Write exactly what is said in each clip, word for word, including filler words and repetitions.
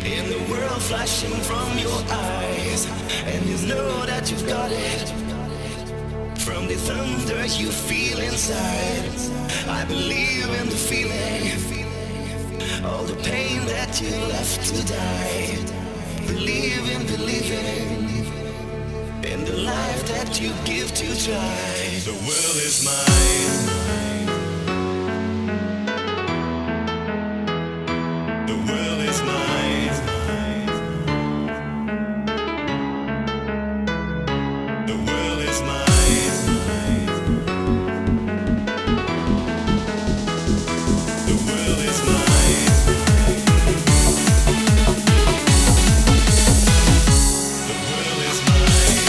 in the world flashing from your eyes, and you know that you've got it. From the thunder you feel inside, I believe in the feeling, all the pain that you left to die. Believe in believing in the life that you give to try. The world is mine. The world is mine. The world is mine. The world is mine. The world is mine.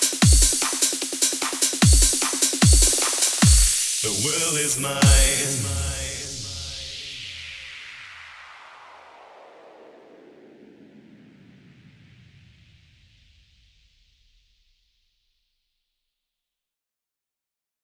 The world is mine.